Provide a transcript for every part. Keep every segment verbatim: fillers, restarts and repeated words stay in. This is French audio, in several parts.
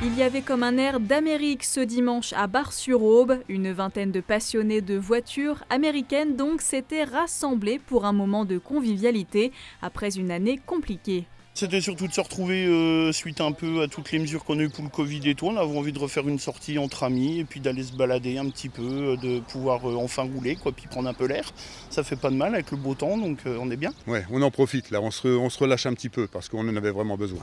Il y avait comme un air d'Amérique ce dimanche à Bar-sur-Aube. Une vingtaine de passionnés de voitures américaines donc s'étaient rassemblés pour un moment de convivialité après une année compliquée. C'était surtout de se retrouver euh, suite un peu à toutes les mesures qu'on a eues pour le Covid et tout. On avait envie de refaire une sortie entre amis et puis d'aller se balader un petit peu, de pouvoir euh, enfin rouler, quoi, puis prendre un peu l'air. Ça fait pas de mal avec le beau temps, donc euh, on est bien. Ouais, on en profite là, on se, on se relâche un petit peu parce qu'on en avait vraiment besoin.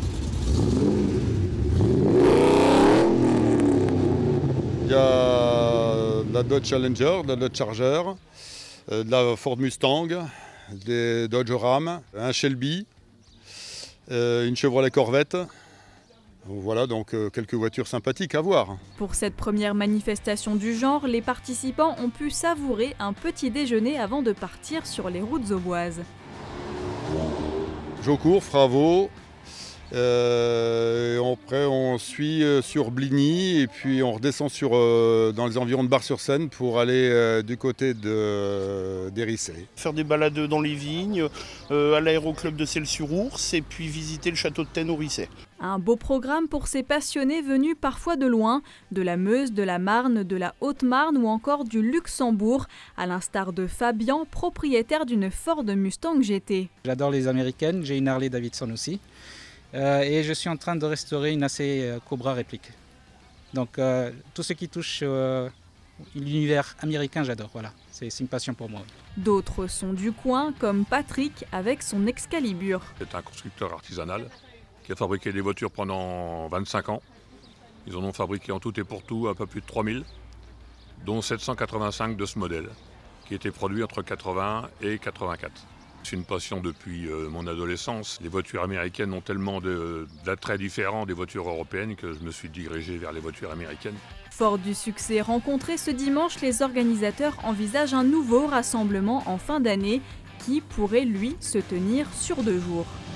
Il y a de la Dodge Challenger, de la Dodge Charger, de la Ford Mustang, des Dodge Ram, un Shelby, une Chevrolet Corvette. Voilà, donc quelques voitures sympathiques à voir. Pour cette première manifestation du genre, les participants ont pu savourer un petit déjeuner avant de partir sur les routes auboises. Jaucourt, Fraveau. Euh, après on suit sur Bligny et puis on redescend sur, euh, dans les environs de Bar-sur-Seine pour aller euh, du côté de, d'Hérissé. Faire des balades dans les vignes, euh, à l'aéroclub de Celles-sur-Ours et puis visiter le château de Tenne au Risset. Un beau programme pour ces passionnés venus parfois de loin, de la Meuse, de la Marne, de la Haute-Marne ou encore du Luxembourg, à l'instar de Fabian, propriétaire d'une Ford Mustang G T. J'adore les américaines, j'ai une Harley Davidson aussi. Euh, et je suis en train de restaurer une A C euh, Cobra réplique. Donc euh, tout ce qui touche euh, l'univers américain, j'adore. Voilà, c'est une passion pour moi. D'autres sont du coin, comme Patrick avec son Excalibur. C'est un constructeur artisanal qui a fabriqué des voitures pendant vingt-cinq ans. Ils en ont fabriqué en tout et pour tout un peu plus de trois mille, dont sept cent quatre-vingt-cinq de ce modèle, qui était produit entre quatre-vingts et quatre-vingt-quatre. C'est une passion depuis euh, mon adolescence. Les voitures américaines ont tellement de, d'attraits différents des voitures européennes que je me suis dirigé vers les voitures américaines. Fort du succès rencontré ce dimanche, les organisateurs envisagent un nouveau rassemblement en fin d'année qui pourrait, lui, se tenir sur deux jours.